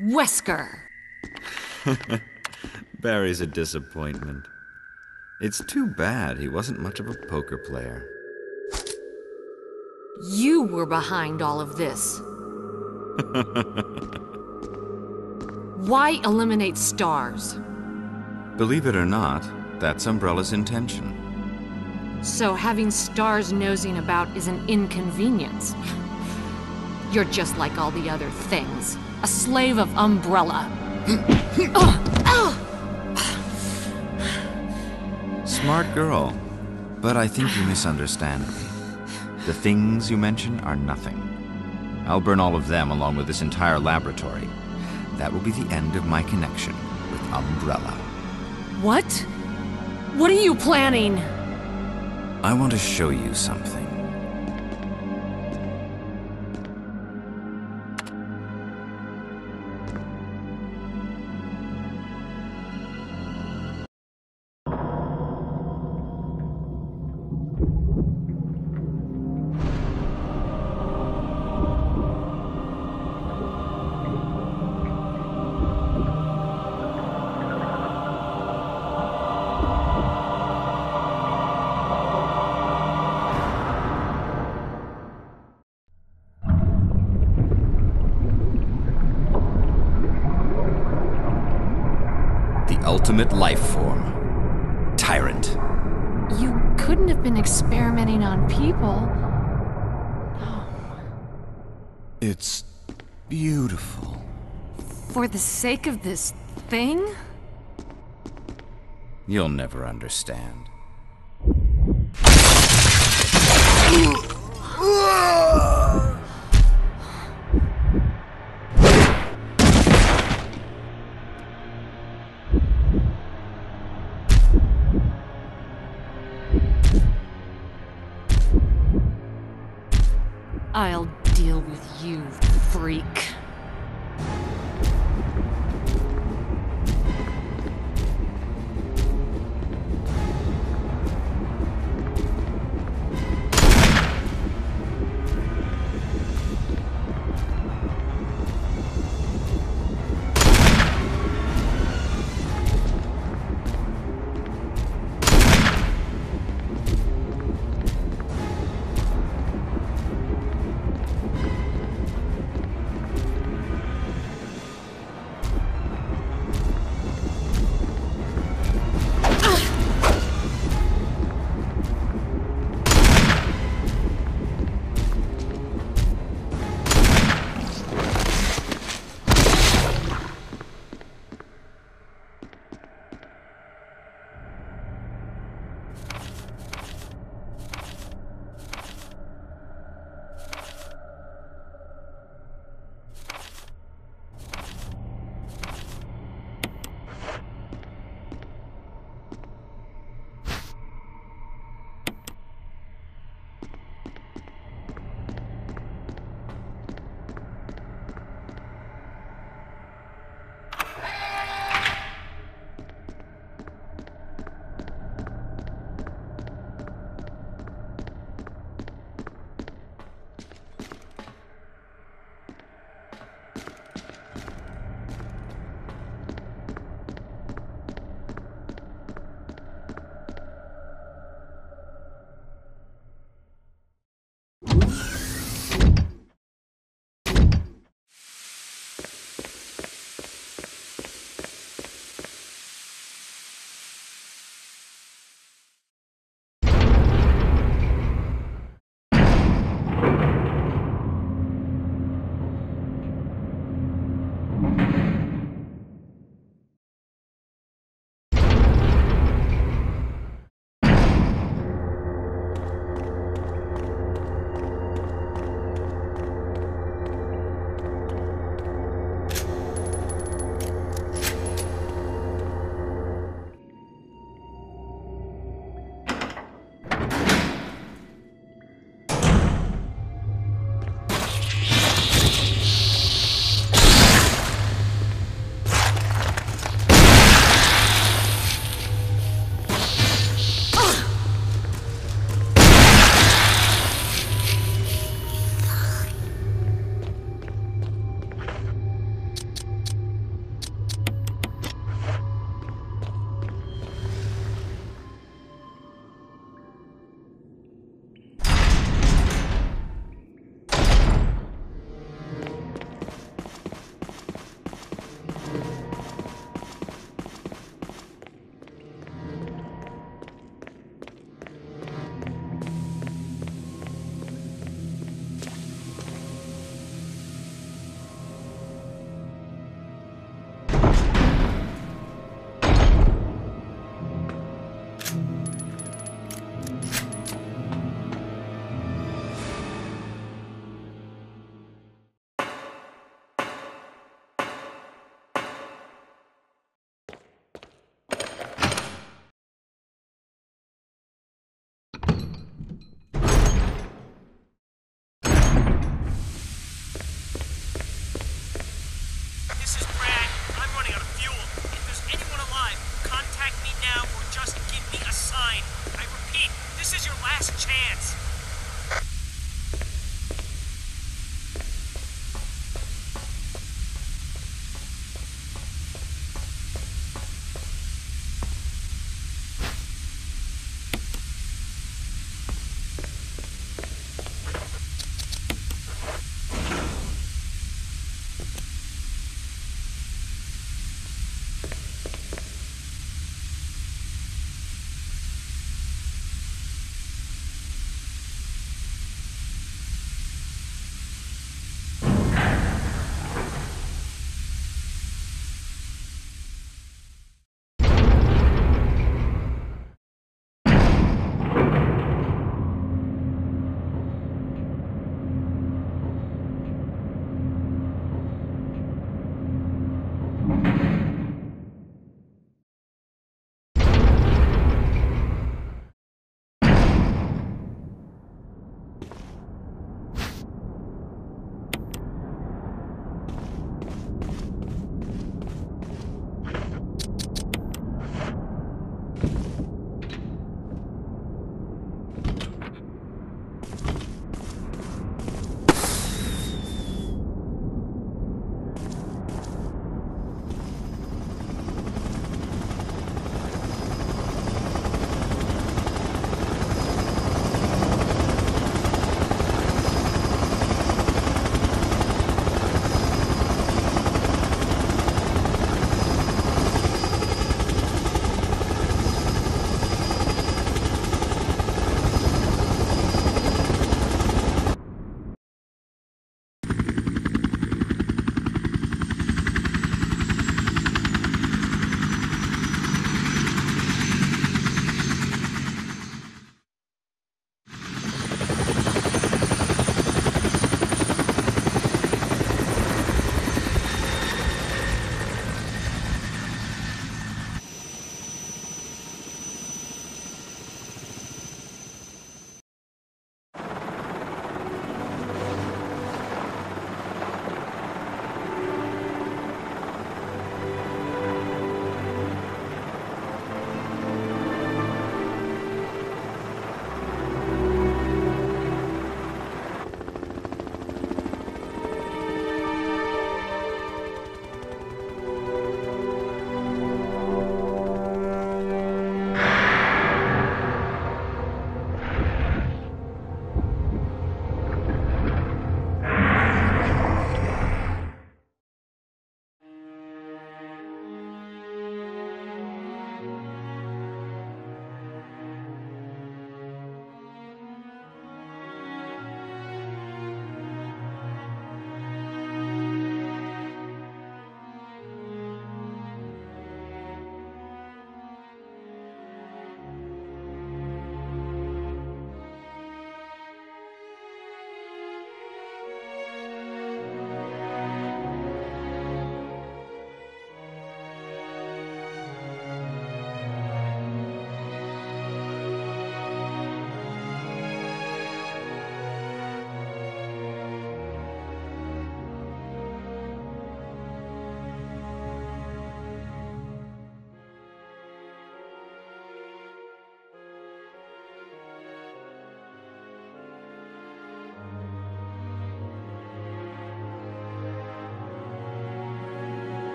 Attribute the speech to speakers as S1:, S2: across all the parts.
S1: Wesker!
S2: Barry's a disappointment. It's too bad he wasn't much of a poker player.
S1: You were behind all of this. Why eliminate stars?
S2: Believe it or not, that's Umbrella's intention.
S1: So having stars nosing about is an inconvenience. You're just like all the other things. A slave of Umbrella.
S2: Smart girl, but I think you misunderstand me. The things you mention are nothing. I'll burn all of them along with this entire laboratory. That will be the end of my connection with Umbrella.
S1: What? What are you planning?
S2: I want to show you something. Ultimate life form. Tyrant.
S1: You couldn't have been experimenting on people. No.
S2: It's beautiful.
S1: For the sake of this thing?
S2: You'll never understand.
S1: I'll deal with you, freak.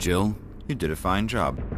S2: Jill, you did a fine job.